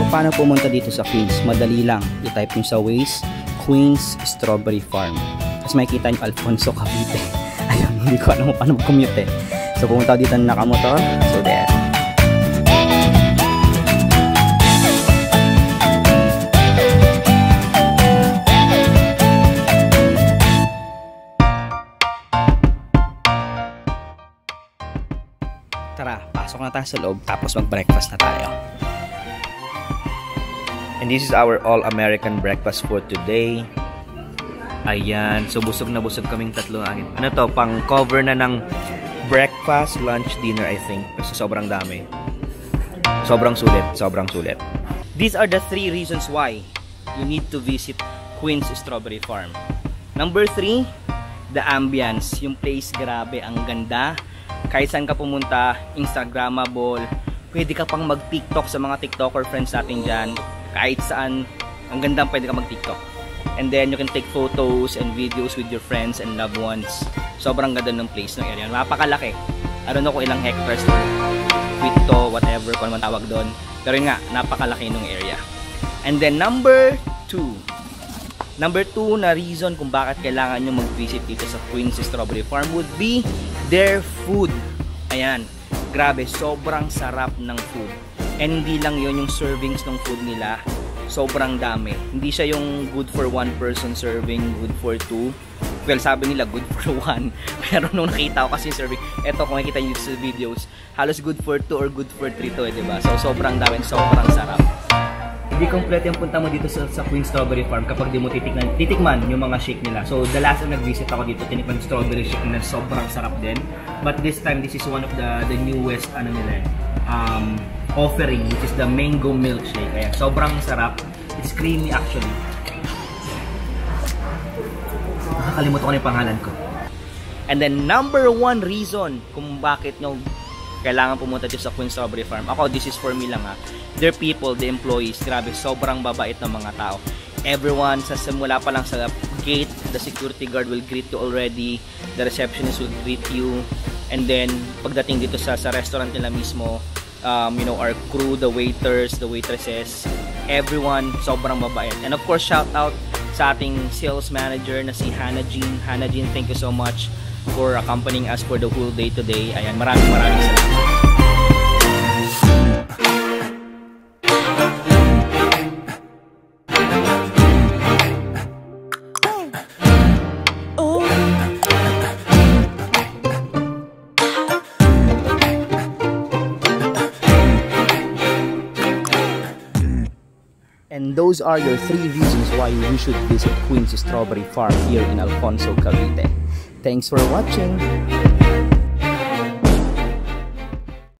paano pumunta dito sa Queens? Madali lang. I-type nyo sa Waze, Queens Strawberry Farm. Tapos makikita nyo Alfonso, Cavite. Ayun, hindi ko alam paano mag-commute eh. So pumunta dito na nakamotor. So there. Tara, pasok na tayo sa loob tapos mag-breakfast na tayo. And this is our all-American breakfast for today. Ayan, so busog na busog kaming tatlo. Ano to, pang cover na ng breakfast, lunch, dinner I think. Kasi sobrang dami. Sobrang sulit, sobrang sulit. These are the 3 reasons why you need to visit Queens Strawberry Farm. Number 3, the ambience. Yung place, grabe, ang ganda. Kahit saan ka pumunta, Instagrammable, pwede ka pang mag-TikTok sa mga TikToker friends natin dyan. Kahit saan, ang ganda pwede ka mag-TikTok. And then, you can take photos and videos with your friends and loved ones. Sobrang ganda ng place, ng area. Napakalaki. I don't know kung ilang hectares or feet to, whatever, kung naman tawag doon. Pero yun nga, napakalaki ng area. And then, number 2 na reason kung bakit kailangan nyo mag-visit dito sa Queens Strawberry Farm would be their food. Ayan, grabe, sobrang sarap ng food. And hindi lang yun yung servings ng food nila, sobrang dami. Hindi siya yung good for 1 person serving, good for 2. Well, sabi nila good for 1. Pero nung nakita ko kasi yung serving, eto kung nakikita nyo sa videos, halos good for 2 or good for 3 to, diba? So sobrang dami, sobrang sarap. Hindi kompleto yung punta mo dito sa Queens Strawberry Farm kapag di mo titikman yung mga shake nila. So the last time nag-visit ako dito, tinikman yung strawberry shake na sobrang sarap din. But this time, this is one of the newest ano nila, offering, which is the mango milkshake. Kaya sobrang sarap. It's creamy actually. Nakakalimutan ko na yung pangalan ko. And then number 1 reason kung bakit nyo kailangan pumunta dito sa Queens Strawberry Farm. Ako, this is for me lang ha. Their people, the employees, grabe, sobrang babait ng mga tao. Everyone, sa simula pa lang sa gate, the security guard will greet you already. The receptionist will greet you. And then, pagdating dito sa restaurant nila mismo, you know, our crew, the waiters, the waitresses, everyone, sobrang babait. And of course, shout out sa ating sales manager na si Hannah Jean. Hannah Jean, thank you so much for accompanying us for the whole day today. Ayan, maraming salamat. And those are your 3 reasons why you should visit Queens Strawberry Farm here in Alfonso, Cavite. Thanks for watching!